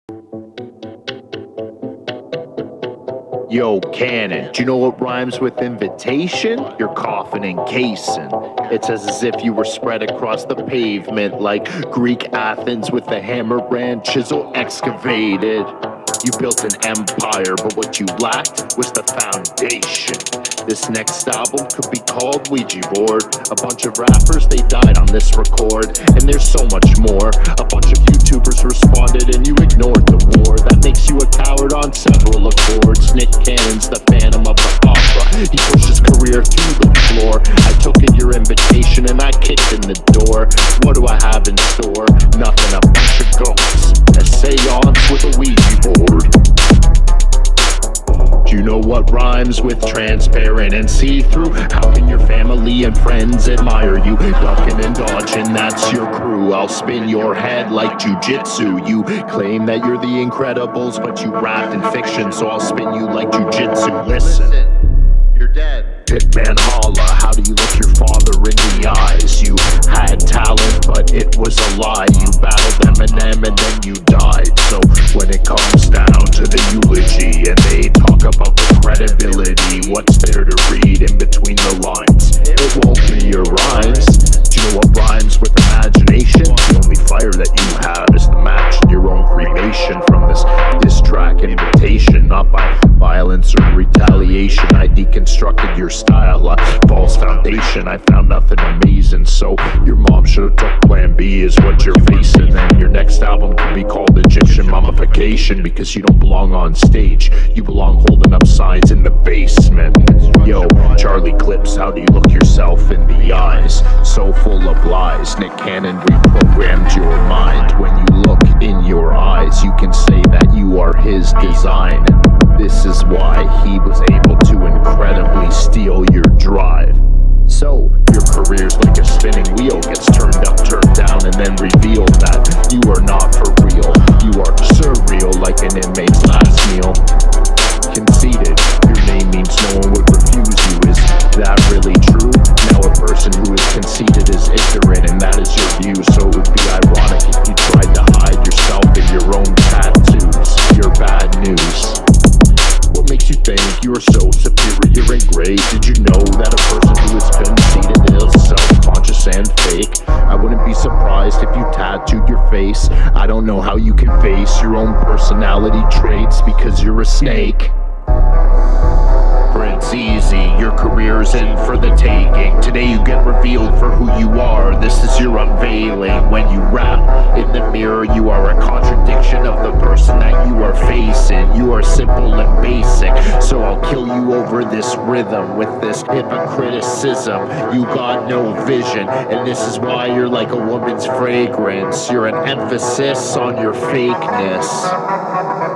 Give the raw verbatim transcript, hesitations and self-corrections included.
Yo, Cannon, do you know what rhymes with invitation? You're coughing and casing. It's as if you were spread across the pavement like Greek Athens with a hammer and chisel excavated. You built an empire, but what you lacked was the foundation. This next album could be called Ouija Board. A bunch of rappers, they died on this record. And there's so much more. A bunch of YouTubers responded and you ignored the war. That makes you a coward on several accords. Nick Cannon's the phantom of the opera. He pushed his career through the floor. I took in your invitation and I kicked in the door. What do I have in store? Nothing, a bunch of ghosts. A seance with a Ouija board. Do you know what rhymes with transparent and see-through? How can your family and friends admire you? Ducking and dodging, that's your crew. I'll spin your head like jujitsu. You claim that you're the Incredibles, but you rapped in fiction, so I'll spin you like jujitsu. Listen, you're dead. Hitman holla, how do you look your father in the eyes? You had talent, but it was a lie. You battled Eminem and then you died. So when it comes down to the eulogy and they talk about the credibility, what's there to read in between the lines? It won't be your rhymes. Do you know what rhymes with imagination? The only fire that you have is the match in your own cremation. From this diss track invitation, not by violence or retaliation, I deconstructed your style, a false foundation. I found nothing amazing, so your mom should have took plan B is what you're facing. And your next album could be called Egyptian Mummification, because you don't belong on stage, you belong holding up signs in the basement. Yo, Charlie Clips, how do you look yourself in the eyes? So full of lies. Nick Cannon reprogrammed your mind. When you look in your eyes, you can say that you are his design. This is why he was able to incredibly steal your drive. So, your career's like a spinning wheel, gets turned up, turned down, and then revealed that you are not for real. You are surreal like an inmate's last meal. Conceited, your name means no one would refuse you. Is that really true? Now a person who is conceited is ignorant, and that is your view. So it would be ironic if you tried to hide yourself in your own tattoos. You're bad news. What makes you think you are so superior and great? Did you know that a person who is conceited is self-conscious and fake? I wouldn't be surprised if you tattooed your face. I don't know how you can face your own personality traits because you're a snake. It's easy, your career's in for the taking. Today you get revealed for who you are. This is your unveiling. When you rap in the mirror, you are a contradiction of the person that you are facing. You are simple and basic, so I'll kill you over this rhythm with this hypocriticism. You got no vision, and this is why you're like a woman's fragrance. You're an emphasis on your fakeness.